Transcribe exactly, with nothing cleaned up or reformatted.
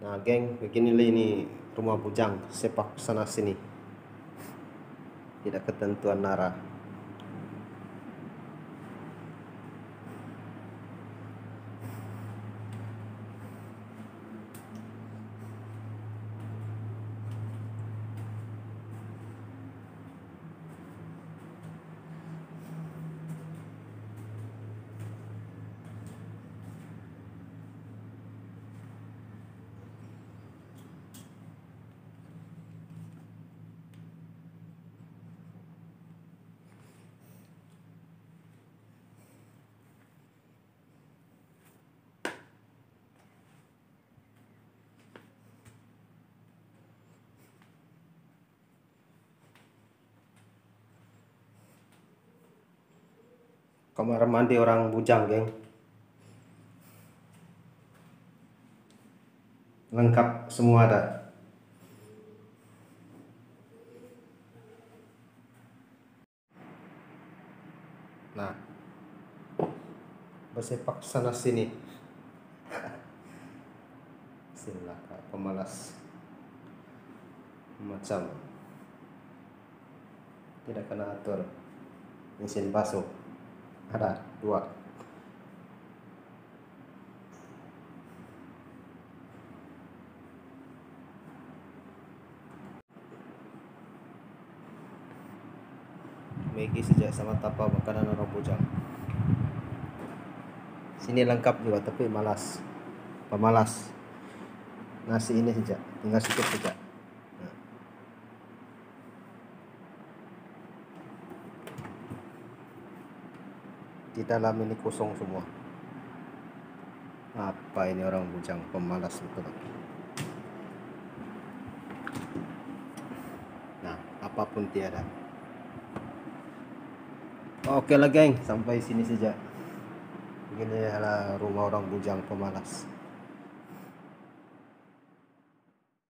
Nah, geng, beginilah ini rumah bujang, sepak sana sini, tidak ketentuan arah. Kamar mandi orang bujang, geng, lengkap semua ada. Nah, bersepak sana sini. Sinilah pemalas macam tidak kena atur. Mesin basuh ada dua. Maggi sejak sama tapa makanan orang bujang. Sini lengkap juga tapi malas, pemalas. Nasi ini saja, tinggal sedikit saja. Nah. Di dalam ini kosong semua. Apa ini orang bujang, pemalas betul. Nah, apapun tiada. Oke lah, geng, sampai sini saja. Begini adalah rumah orang bujang pemalas.